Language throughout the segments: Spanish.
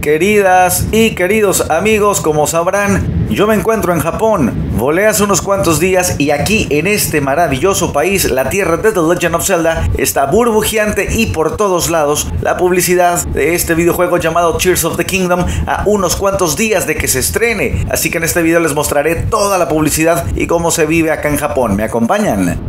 Queridas y queridos amigos, como sabrán, yo me encuentro en Japón. Volé hace unos cuantos días y aquí en este maravilloso país, la tierra de The Legend of Zelda, está burbujeante y por todos lados la publicidad de este videojuego llamado Tears of the Kingdom a unos cuantos días de que se estrene. Así que en este video les mostraré toda la publicidad y cómo se vive acá en Japón. ¿Me acompañan?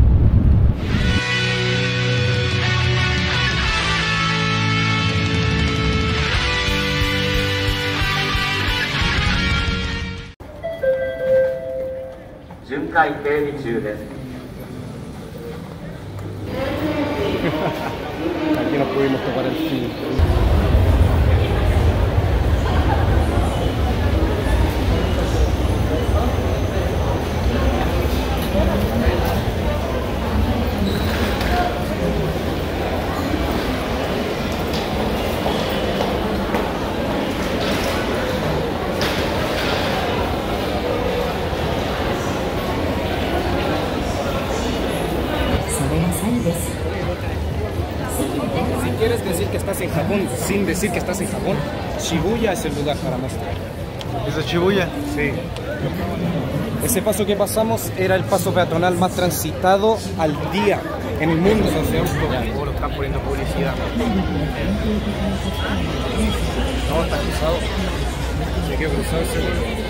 Aquí no pudimos tocar el fin. Si quieres decir que estás en Japón sin decir que estás en Japón, Shibuya es el lugar para mostrar. ¿Eso es Shibuya? Sí. Ese paso que pasamos era el paso peatonal más transitado al día en el mundo. O lo están poniendo publicidad. No, está cruzado. Se quedó cruzado ese lugar.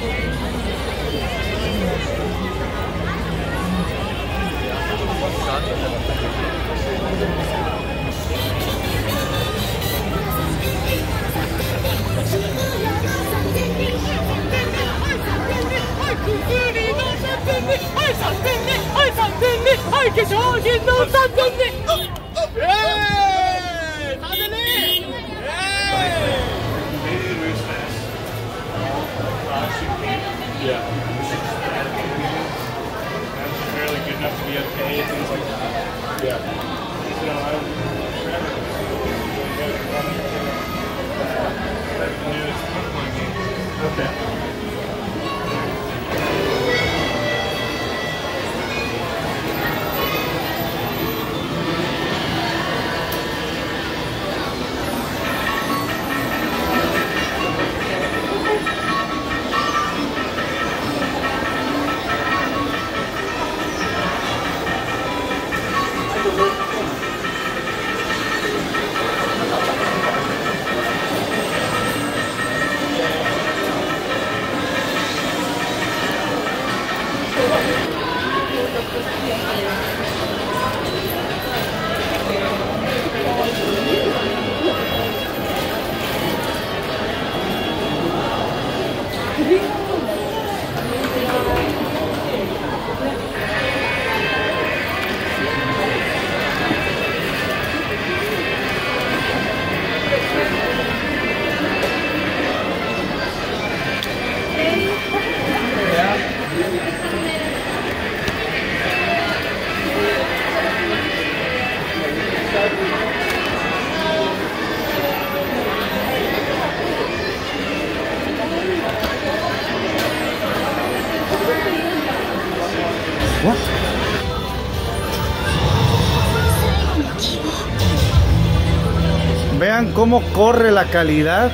Vean cómo corre la calidad.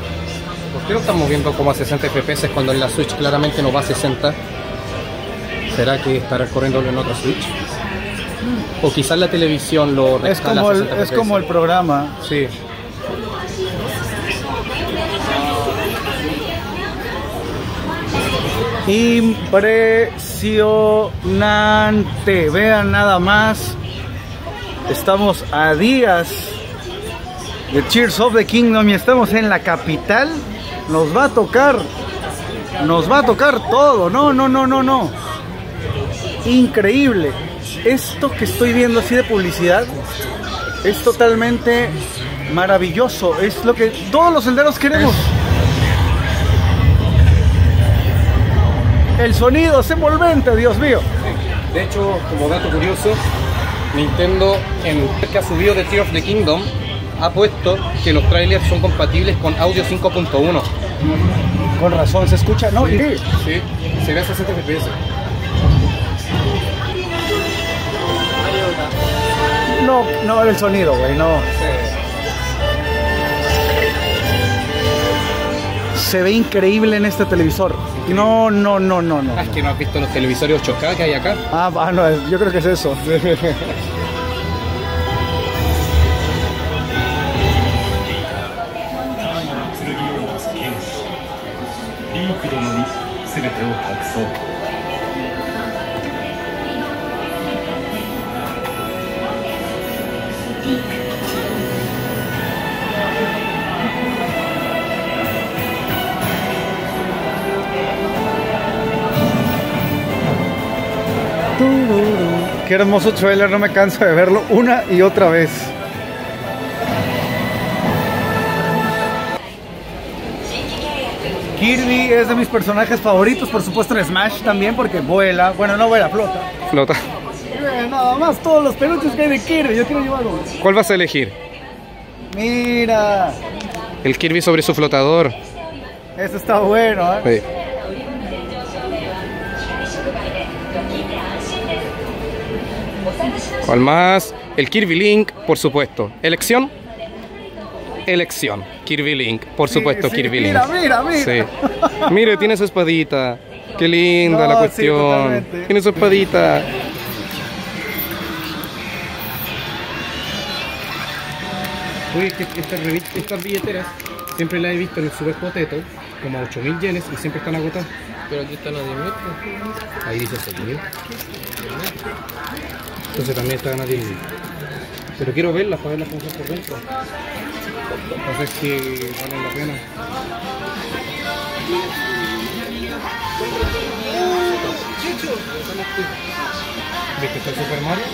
¿Por qué lo estamos viendo como a 60 FPS cuando en la Switch claramente no va a 60? ¿Será que estará corriendo en otra Switch? O quizás la televisión lo rescala a 60 FPS. Es como el programa. Sí. Impresionante. Vean nada más. Estamos a días de Tears of the Kingdom y estamos en la capital. Nos va a tocar todo. No. Increíble. Esto que estoy viendo así de publicidad es totalmente maravilloso. Es lo que todos los senderos queremos. El sonido es envolvente, Dios mío. De hecho, como dato curioso, Nintendo en el que ha subido de Tears of the Kingdom ha puesto que los trailers son compatibles con audio 5.1. Con razón, se escucha, ¿no? Sí, sí, se ve a 60 FPS. No, el sonido, güey, no. Sí. se ve increíble en este televisor. No. Es que no has visto los televisores 8K que hay acá. No, yo creo que es eso. 'Qué hermoso trailer, no me canso de verlo una y otra vez. Kirby es de mis personajes favoritos, por supuesto en Smash también, porque vuela. Bueno, no vuela, flota. Flota. Nada más todos los peluches que hay de Kirby, yo quiero llevar uno. ¿Cuál vas a elegir? Mira. El Kirby sobre su flotador. Eso está bueno, ¿eh? Sí. ¿Cuál más? El Kirby Link, por supuesto. ¿Elección? Elección. Kirby Link, por supuesto, sí, Kirby mira, Link. Mira. Sí. Mire, tiene su espadita. Qué linda la cuestión. Sí, tiene su espadita. Oye, que estas billeteras siempre las he visto en el Super Potato, como a 8.000 yenes y siempre están agotadas. Pero aquí están a 10.000. Ahí dice 6.000. Entonces también están a 10.000. Pero quiero verlas para verlas cómo son por dentro. Para ver si valen la pena. ¿Ves que está el Super Mario?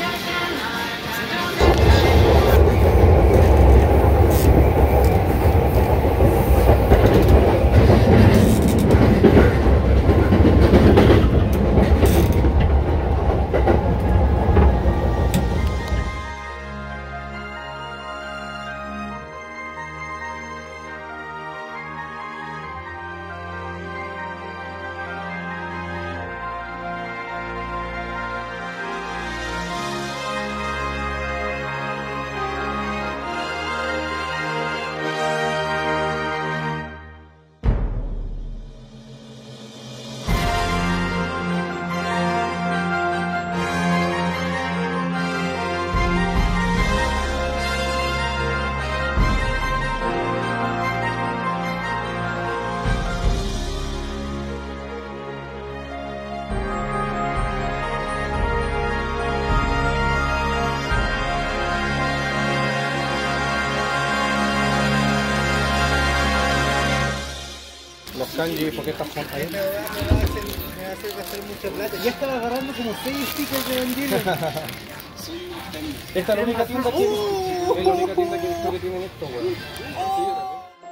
Los kanji, ¿por qué estás ahí? Me hace gastar mucha plata. Ya estaba agarrando como 6 stickers de Evangelion. Esta es la única tienda que es la única tienda que he visto que tienen esto, weón.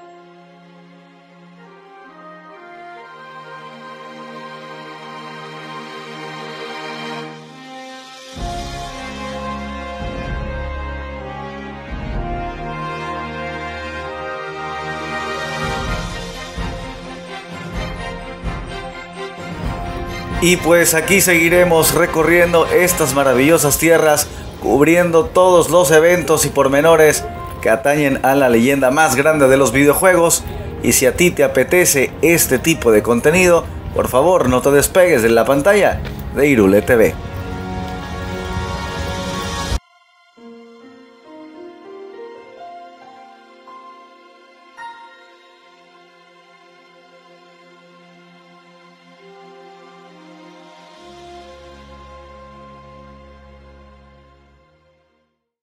Y pues aquí seguiremos recorriendo estas maravillosas tierras, cubriendo todos los eventos y pormenores que atañen a la leyenda más grande de los videojuegos. Y si a ti te apetece este tipo de contenido, por favor no te despegues de la pantalla de Irule TV.